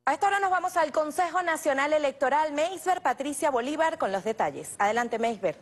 A esta hora nos vamos al Consejo Nacional Electoral. Meisber Patricia Bolívar con los detalles. Adelante, Meisber.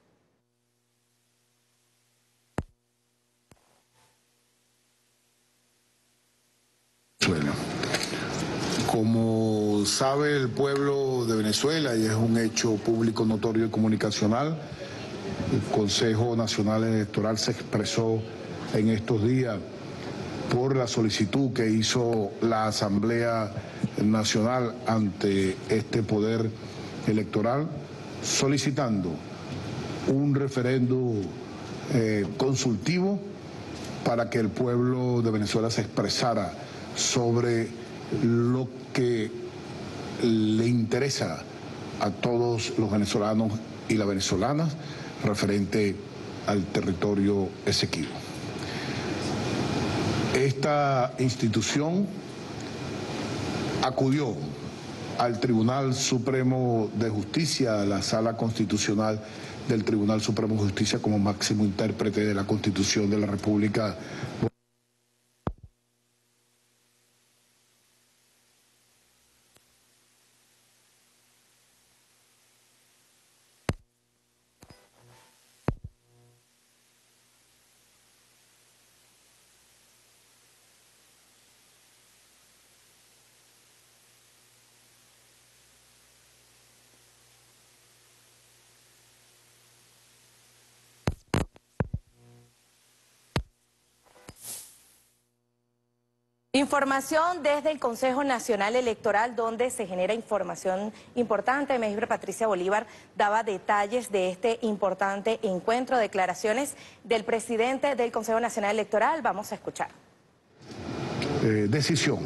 Como sabe el pueblo de Venezuela, y es un hecho público notorio y comunicacional, el Consejo Nacional Electoral se expresó en estos días por la solicitud que hizo la Asamblea Nacional ante este poder electoral, solicitando un referendo consultivo para que el pueblo de Venezuela se expresara sobre lo que le interesa a todos los venezolanos y las venezolanas referente al territorio Esequibo. Esta institución acudió al Tribunal Supremo de Justicia, a la Sala Constitucional del Tribunal Supremo de Justicia como máximo intérprete de la Constitución de la República. Información desde el Consejo Nacional Electoral, donde se genera información importante. Meisber Patricia Bolívar daba detalles de este importante encuentro, declaraciones del presidente del Consejo Nacional Electoral. Vamos a escuchar. Decisión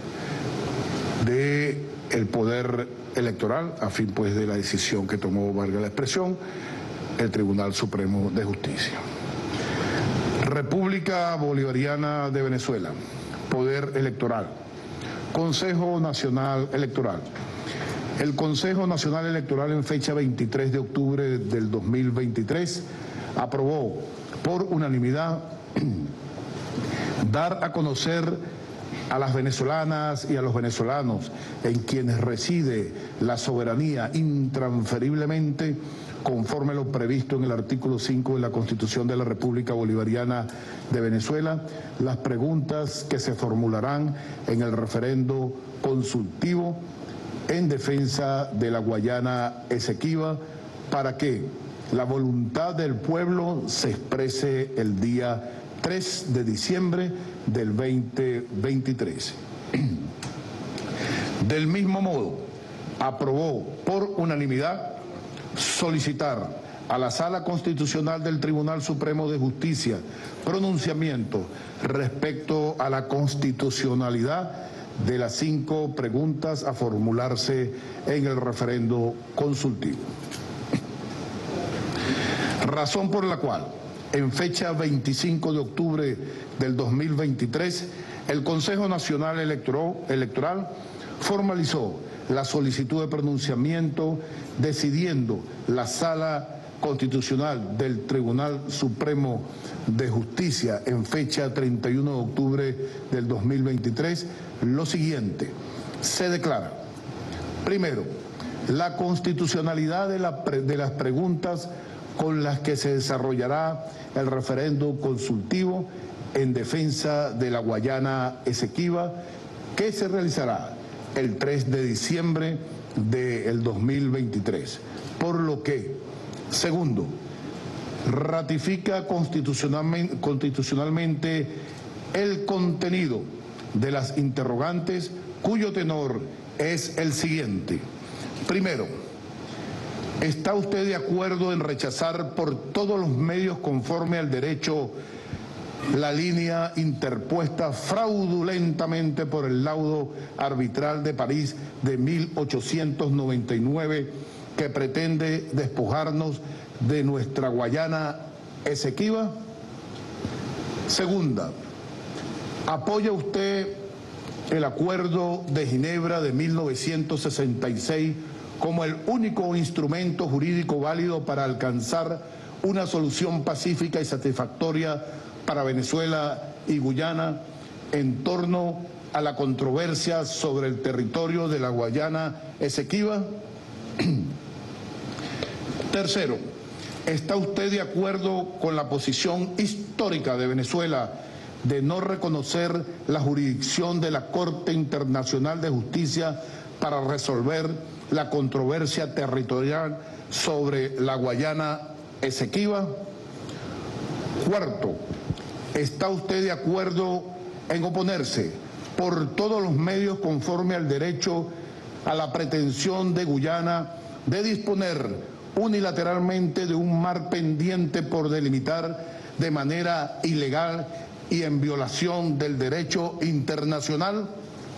del Poder Electoral, a fin pues de la decisión que tomó, valga la expresión, el Tribunal Supremo de Justicia. República Bolivariana de Venezuela. Poder Electoral, Consejo Nacional Electoral. El Consejo Nacional Electoral en fecha 23 de octubre del 2023 aprobó por unanimidad dar a conocer a las venezolanas y a los venezolanos en quienes reside la soberanía intransferiblemente conforme a lo previsto en el artículo 5 de la Constitución de la República Bolivariana de Venezuela, las preguntas que se formularán en el referendo consultivo en defensa de la Guayana Esequiba para que la voluntad del pueblo se exprese el día 3 de diciembre del 2023. Del mismo modo, aprobó por unanimidad solicitar a la Sala Constitucional del Tribunal Supremo de Justicia pronunciamiento respecto a la constitucionalidad de las 5 preguntas a formularse en el referendo consultivo. Razón por la cual, en fecha 25 de octubre del 2023, el Consejo Nacional Electoral formalizó la solicitud de pronunciamiento, decidiendo la Sala Constitucional del Tribunal Supremo de Justicia en fecha 31 de octubre del 2023, lo siguiente: se declara, primero, la constitucionalidad de las preguntas con las que se desarrollará el referendo consultivo en defensa de la Guayana Esequiba, que se realizará el 3 de diciembre del 2023. Por lo que, segundo, ratifica constitucionalmente el contenido de las interrogantes, cuyo tenor es el siguiente. Primero, ¿está usted de acuerdo en rechazar por todos los medios conforme al derecho la línea interpuesta fraudulentamente por el laudo arbitral de París de 1899 que pretende despojarnos de nuestra Guayana Esequiba? Segunda, ¿apoya usted el Acuerdo de Ginebra de 1966 como el único instrumento jurídico válido para alcanzar una solución pacífica y satisfactoria para Venezuela y Guyana en torno a la controversia sobre el territorio de la Guayana Esequiba? Tercero, ¿está usted de acuerdo con la posición histórica de Venezuela de no reconocer la jurisdicción de la Corte Internacional de Justicia para resolver la controversia territorial sobre la Guayana Esequiba? Cuarto, ¿está usted de acuerdo en oponerse por todos los medios conforme al derecho a la pretensión de Guyana de disponer unilateralmente de un mar pendiente por delimitar de manera ilegal y en violación del derecho internacional?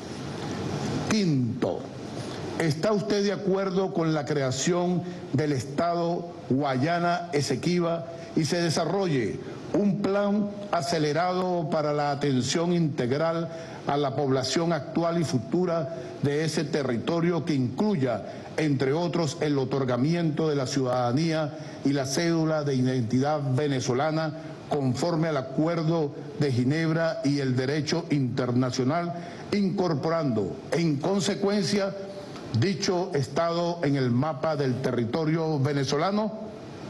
Quinto, ¿está usted de acuerdo con la creación del Estado Guayana Esequiba y se desarrolle un plan acelerado para la atención integral a la población actual y futura de ese territorio que incluya, entre otros, el otorgamiento de la ciudadanía y la cédula de identidad venezolana conforme al Acuerdo de Ginebra y el derecho internacional, incorporando en consecuencia dicho Estado en el mapa del territorio venezolano?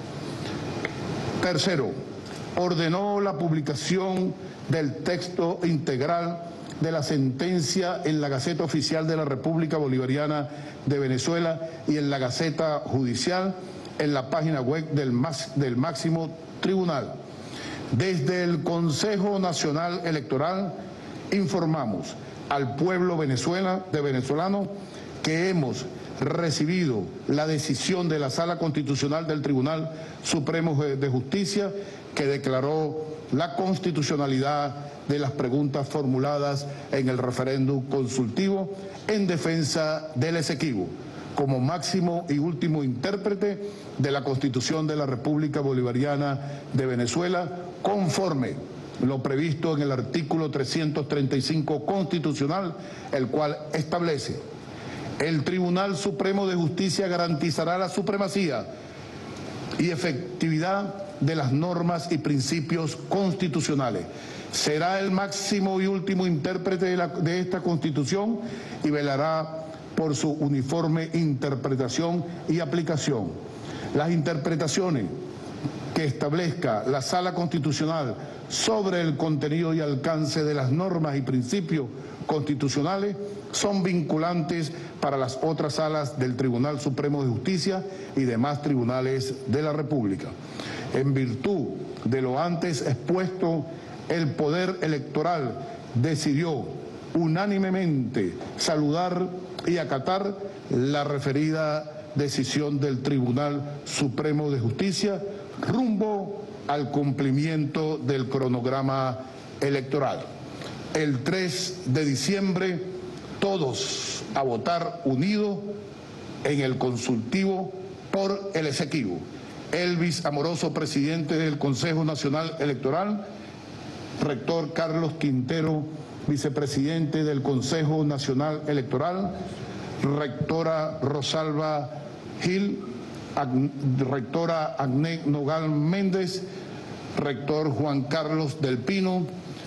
Tercero, ordenó la publicación del texto integral de la sentencia en la Gaceta Oficial de la República Bolivariana de Venezuela y en la Gaceta Judicial en la página web del máximo tribunal. Desde el Consejo Nacional Electoral informamos al pueblo venezolano que hemos recibido la decisión de la Sala Constitucional del Tribunal Supremo de Justicia que declaró la constitucionalidad de las preguntas formuladas en el referéndum consultivo en defensa del Esequibo, como máximo y último intérprete de la Constitución de la República Bolivariana de Venezuela, conforme lo previsto en el artículo 335 constitucional, el cual establece: el Tribunal Supremo de Justicia garantizará la supremacía y efectividad de las normas y principios constitucionales. Será el máximo y último intérprete de esta Constitución y velará por su uniforme interpretación y aplicación. Las interpretaciones que establezca la Sala Constitucional sobre el contenido y alcance de las normas y principios constitucionales son vinculantes para las otras salas del Tribunal Supremo de Justicia y demás tribunales de la República. En virtud de lo antes expuesto, el Poder Electoral decidió unánimemente saludar y acatar la referida decisión del Tribunal Supremo de Justicia rumbo al cumplimiento del cronograma electoral. El 3 de diciembre, todos a votar unidos en el consultivo por el Esequibo. Elvis Amoroso, presidente del Consejo Nacional Electoral; rector Carlos Quintero, vicepresidente del Consejo Nacional Electoral; rectora Rosalba Gil; rectora Agné Nogal Méndez; rector Juan Carlos del Pino;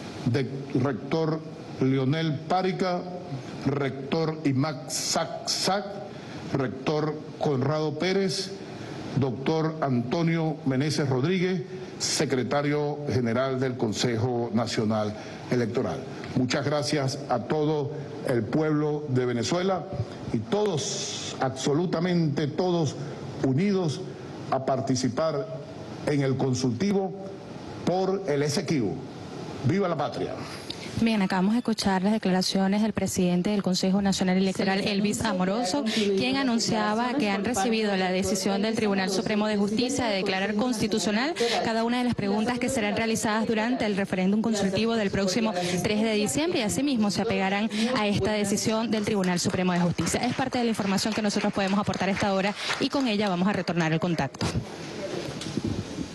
rector Leonel Párica; rector Imac Sac; rector Conrado Pérez; doctor Antonio Meneses Rodríguez, secretario general del Consejo Nacional Electoral. Muchas gracias a todo el pueblo de Venezuela y todos, absolutamente todos, unidos a participar en el consultivo por el Esequibo. ¡Viva la patria! Bien, acabamos de escuchar las declaraciones del presidente del Consejo Nacional Electoral, Elvis Amoroso, quien anunciaba que han recibido la decisión del Tribunal Supremo de Justicia de declarar constitucional cada una de las preguntas que serán realizadas durante el referéndum consultivo del próximo 3 de diciembre y asimismo se apegarán a esta decisión del Tribunal Supremo de Justicia. Es parte de la información que nosotros podemos aportar a esta hora y con ella vamos a retornar el contacto.